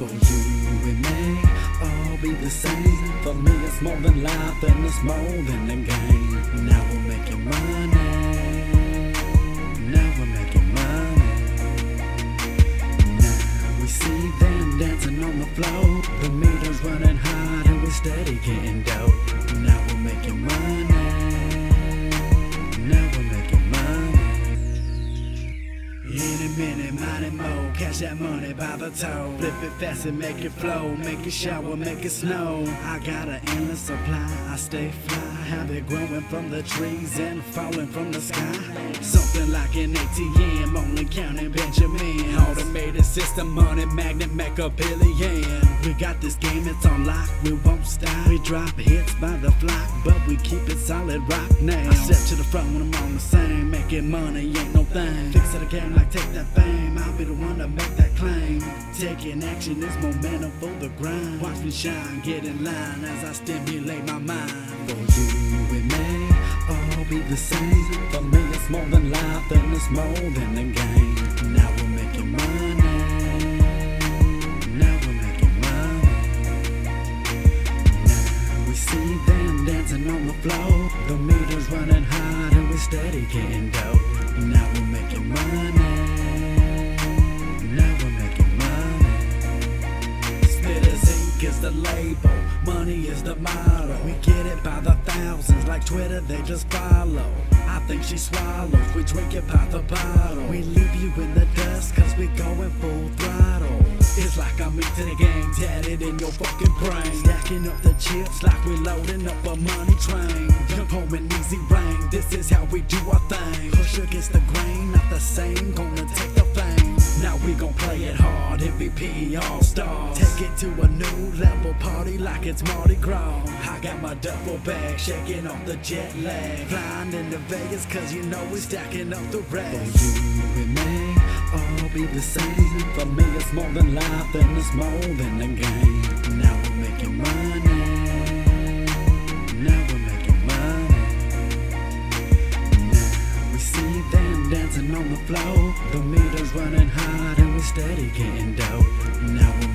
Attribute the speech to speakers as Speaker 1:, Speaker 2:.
Speaker 1: For you and me, all be the same. For me it's more than life and it's more than a game. Now we're making money. Now we're making money. Now we see them dancing on the floor. The meter's running hot and we're steady getting dope. Now we're making money. Now we're making money. Any minute, mighty mo, cash that money by the toe. Flip it fast and make it flow, make it shower, make it snow. I got an endless supply, I stay fly. Have it growing from the trees and falling from the sky. Something like an ATM, only counting Benjamin. Automated system, money magnet, make a billion. We got this game, it's on lock, we won't stop. We drop hits by the flock, but we keep it solid rock now. I step to the front when I'm on the same. Making money ain't no thing. Fix it again like take that fame. I'll be the one to make that claim. Taking action is momentum for the grind. Watch me shine, get in line as I stimulate my mind. For you and me, all be the same. For me it's more than life and it's more than a game. Now we're making money. Now we're making money. Now we see them dancing on the floor. The meter's running hot and we're steady getting dope. Now we're making money. Now we're making money. Spitters Inc. is the label, money is the motto. We get it by the thousands, like Twitter they just follow. I think she swallows, we drink it by the bottle. We leave you in the dust cause we going full throttle. It's like I'm into the game, tatted in your fucking brain. Stacking up the chips like we loading up a money train. Jump home in easy rain, this is how we do our thing. Push against the grain, not the same, gonna take the fame. Now we gon' play it hard, MVP all-star. Take it to a new level, party like it's Mardi Gras. I got my duffel bag, shaking off the jet lag. Flying into Vegas cause you know we stacking up the racks. For you and me, all be the same. For me it's more than life and it's more than a game. Now we're making money. Now we're making money. Now we see them dancing on the floor. The meter's running hot and we're steady getting dope. Now we're